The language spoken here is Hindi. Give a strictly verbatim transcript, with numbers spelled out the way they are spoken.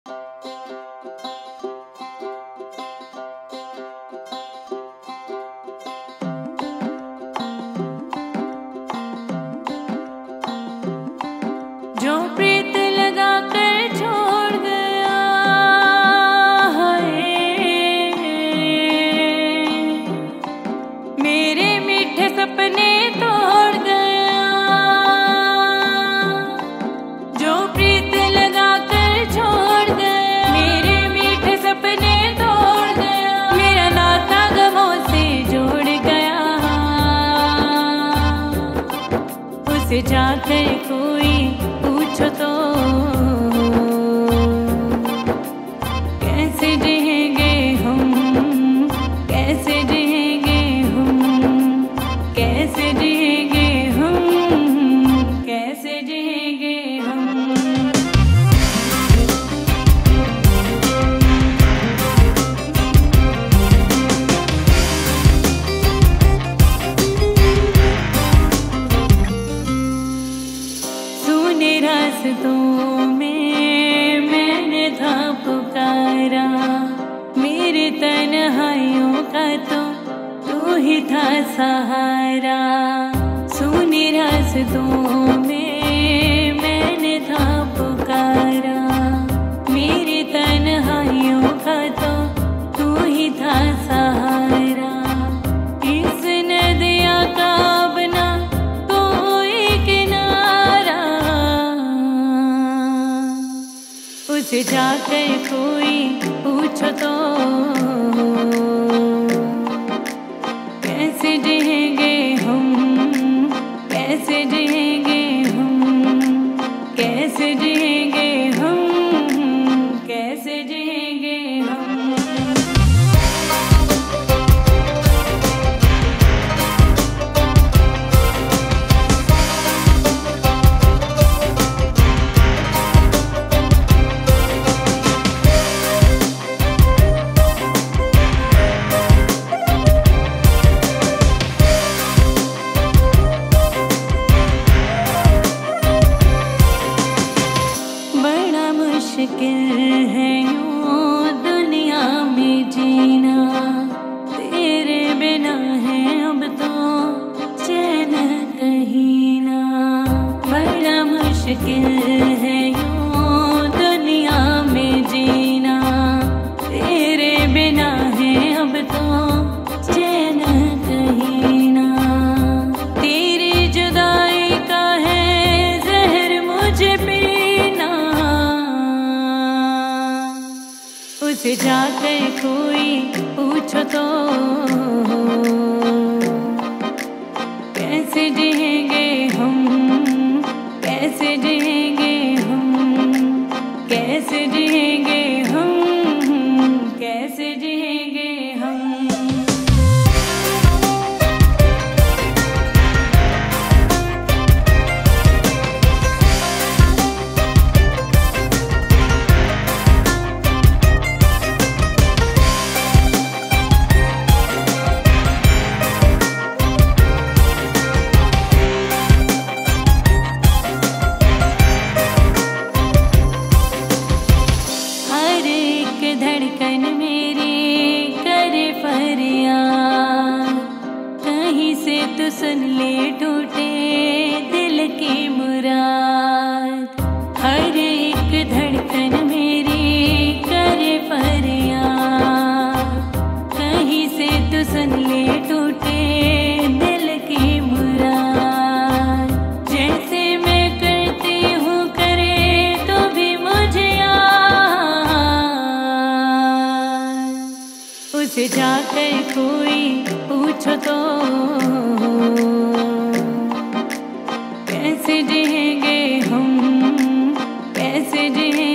जो प्रीत लगा कर छोड़ गया है, मेरे मीठे सपने तोड़ गया। जो प्रीत लगा कर छोड़ गया, मेरे मीठे सपने तोड़ गया। मेरा नाता गमों से जोड़ गया, उसे जाकर कोई पूछो तो कैसे जिएंगे हम, कैसे जिएंगे हम, कैसे जिएंगे हम, कैसे जिएंगे हम। सुने रास्तों में मैंने था पुकारा, मेरे तन्हाइयों का तो तू ही था सहारा। सुने रास्तों में मैंने था पुकारा, मेरे तन्हाइयों का तो तू ही था सहारा। इस नदिया का बना कोई किनारा, उसे जाकर कोई पूछो तो कैसे जिएंगे हम, कैसे जिएंगे हम, कैसे जिएंगे हम, कैसे जिएंगे हम। मुश्किल है यूं दुनिया में जीना, तेरे बिना है अब तो चैन कहीं ना। बड़ा मुश्किल है यूं दुनिया में जीना, तेरे बिना है अब तो चैन कहीं ना। तेरी जुदाई का है जहर मुझे पीना, उसे जाकर कोई पूछो तो कैसे जिएंगे हम, कैसे जिएंगे हम, कैसे जिएंगे हम, कैसे जिएंगे हम। धड़कन मेरी करे फरियाद, कहीं से तो सुन ले टूटे दिल की मुराद। हर एक धड़कन मेरी करे फरियाद, कहीं से तो सुन ले टूटे दिल की मुराद। जैसे मैं करती हूँ करे तो भी मुझे उसे जाकर कोई पूछो तो कैसे जिएंगे हम, कैसे जिएंगे